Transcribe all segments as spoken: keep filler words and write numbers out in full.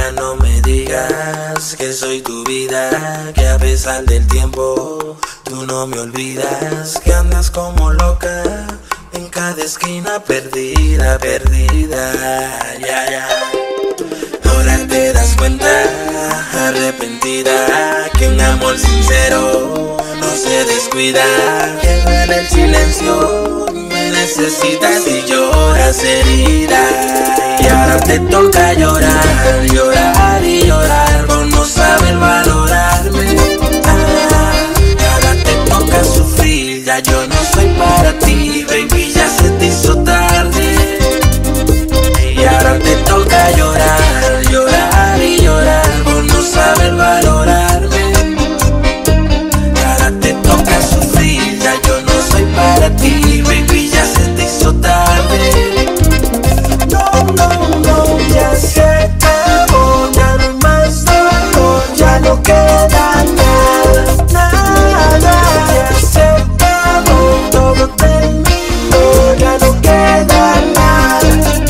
Ahora no me digas que soy tu vida, que a pesar del tiempo tú no me olvidas, que andas como loca en cada esquina, perdida, perdida, ya, ya. Ahora te das cuenta, arrepentida, que un amor sincero no se descuida, que duele el silencio, me necesitas y lloras herida. Y ahora te toca llorar, llorar y llorar por no saber valorarme. Ah, ahora te toca sufrir, ya yo no soy para ti, baby, ya se te hizo tarde. Y ahora te toca llorar, llorar y llorar por no saber valorarme. Y ahora te toca sufrir, ya yo no soy para ti, baby, ya se te hizo tarde. No, no, no, ya se acabó, ya no hay más dolor, ya no queda nada, nada. Ya se acabó, todo terminó, ya no queda nada.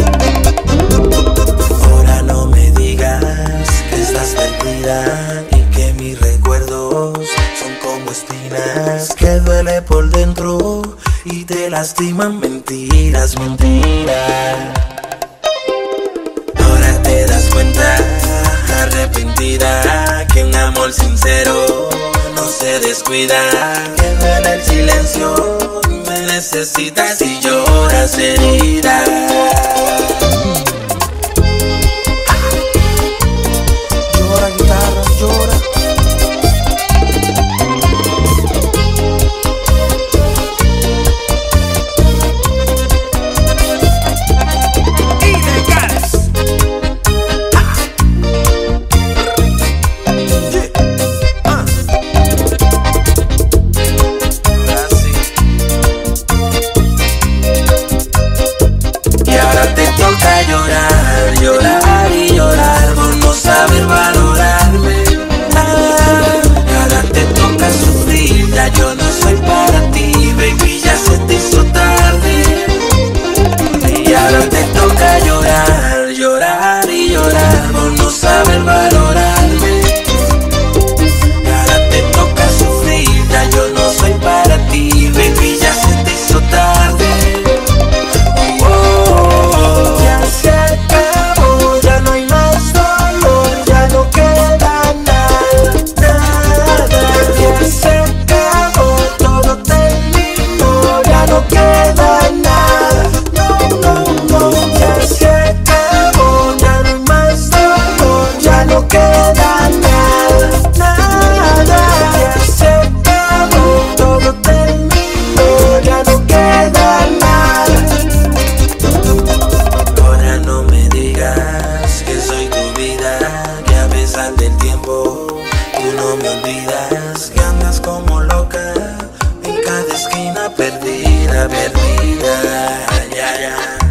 Ahora no me digas que estás perdida y que mis recuerdos son como espinas que duele por dentro y te lastiman, mentiras, mentiras. Ahora te das cuenta, arrepentida, que un amor sincero no se descuida, que duele el silencio, me necesitas y lloras herida. Llora guitarra, llora. Llorar, llorar y llorar por no saber valorarme. Ah, ahora te toca sufrir, ya yo no soy para ti, baby, ya se te hizo tarde. Y ahora te toca llorar, llorar y llorar por no saber valorarme. Y ahora te toca sufrir, ya yo no soy para ti, baby, ya se te hizo tarde. Del tiempo, tú no me olvidas, que andas como loca en cada esquina, perdida, perdida, ya, ya.